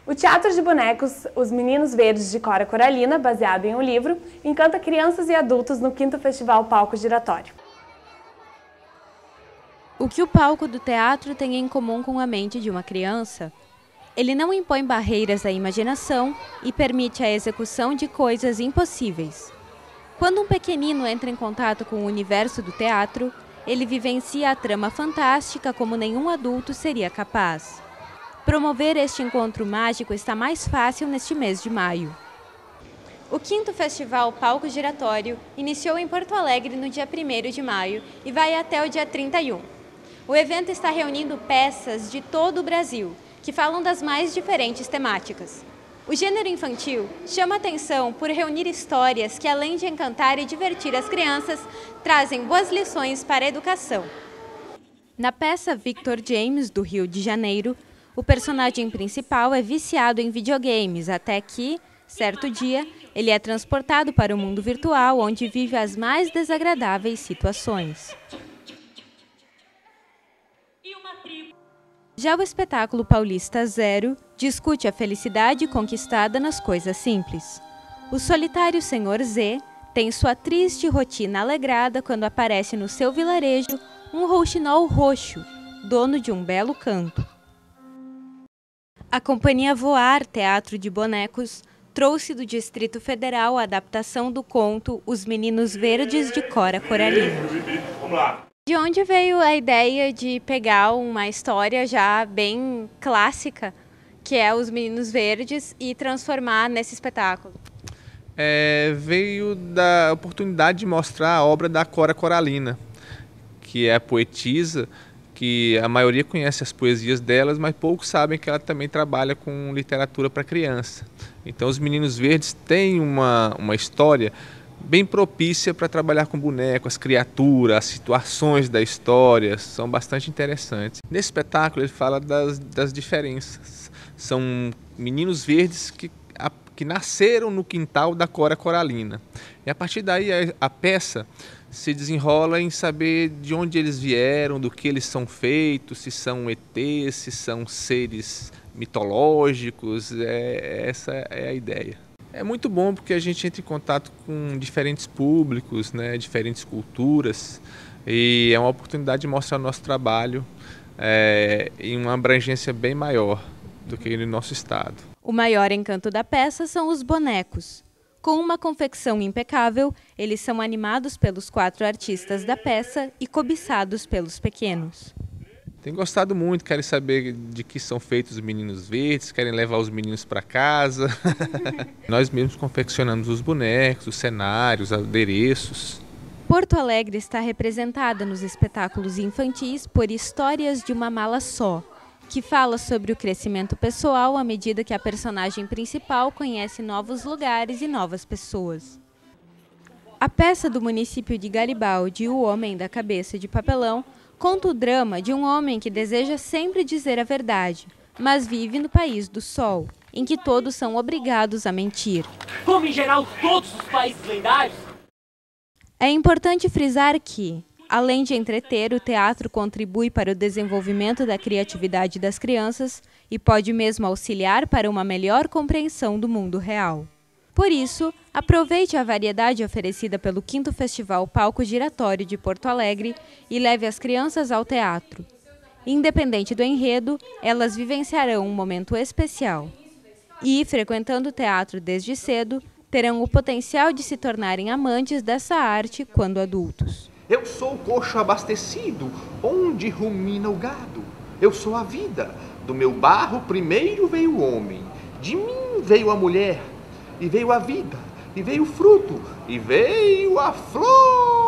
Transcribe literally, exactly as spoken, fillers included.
O Teatro de Bonecos Os Meninos Verdes de Cora Coralina, baseado em um livro, encanta crianças e adultos no quinto Festival Palco Giratório. O que o palco do teatro tem em comum com a mente de uma criança? Ele não impõe barreiras à imaginação e permite a execução de coisas impossíveis. Quando um pequenino entra em contato com o universo do teatro, ele vivencia a trama fantástica como nenhum adulto seria capaz. Promover este encontro mágico está mais fácil neste mês de maio. O quinto Festival Palco Giratório iniciou em Porto Alegre no dia primeiro de maio e vai até o dia trinta e um. O evento está reunindo peças de todo o Brasil, que falam das mais diferentes temáticas. O gênero infantil chama atenção por reunir histórias que, além de encantar e divertir as crianças, trazem boas lições para a educação. Na peça Victor James, do Rio de Janeiro, o personagem principal é viciado em videogames, até que, certo dia, ele é transportado para o mundo virtual, onde vive as mais desagradáveis situações. Já o espetáculo paulista Zero discute a felicidade conquistada nas coisas simples. O solitário senhor Z tem sua triste rotina alegrada quando aparece no seu vilarejo um rouxinol roxo, dono de um belo canto. A Companhia Voar, Teatro de Bonecos, trouxe do Distrito Federal a adaptação do conto Os Meninos Verdes de Cora Coralina. De onde veio a ideia de pegar uma história já bem clássica, que é Os Meninos Verdes, e transformar nesse espetáculo? É, veio da oportunidade de mostrar a obra da Cora Coralina, que é a poetisa, que a maioria conhece as poesias delas, mas poucos sabem que ela também trabalha com literatura para criança. Então Os Meninos Verdes têm uma, uma história bem propícia para trabalhar com bonecos, as criaturas, as situações da história, são bastante interessantes. Nesse espetáculo ele fala das, das diferenças. São meninos verdes que, a, que nasceram no quintal da Cora Coralina. E a partir daí a, a peça se desenrola em saber de onde eles vieram, do que eles são feitos, se são E Tês, se são seres mitológicos, é, essa é a ideia. É muito bom porque a gente entra em contato com diferentes públicos, né, diferentes culturas, e é uma oportunidade de mostrar o nosso trabalho é, em uma abrangência bem maior do que no nosso estado. O maior encanto da peça são os bonecos. Com uma confecção impecável, eles são animados pelos quatro artistas da peça e cobiçados pelos pequenos. Tenho gostado muito, querem saber de que são feitos os meninos verdes, querem levar os meninos para casa. Nós mesmos confeccionamos os bonecos, os cenários, adereços. Porto Alegre está representada nos espetáculos infantis por Histórias de uma Mala Só, que fala sobre o crescimento pessoal à medida que a personagem principal conhece novos lugares e novas pessoas. A peça do município de Garibaldi, O Homem da Cabeça de Papelão, conta o drama de um homem que deseja sempre dizer a verdade, mas vive no país do sol, em que todos são obrigados a mentir. Como em geral todos os países lendários. É importante frisar que, além de entreter, o teatro contribui para o desenvolvimento da criatividade das crianças e pode mesmo auxiliar para uma melhor compreensão do mundo real. Por isso, aproveite a variedade oferecida pelo quinto Festival Palco Giratório de Porto Alegre e leve as crianças ao teatro. Independente do enredo, elas vivenciarão um momento especial. E, frequentando o teatro desde cedo, terão o potencial de se tornarem amantes dessa arte quando adultos. Eu sou o coxo abastecido, onde rumina o gado. Eu sou a vida, do meu barro primeiro veio o homem, de mim veio a mulher, e veio a vida, e veio o fruto, e veio a flor.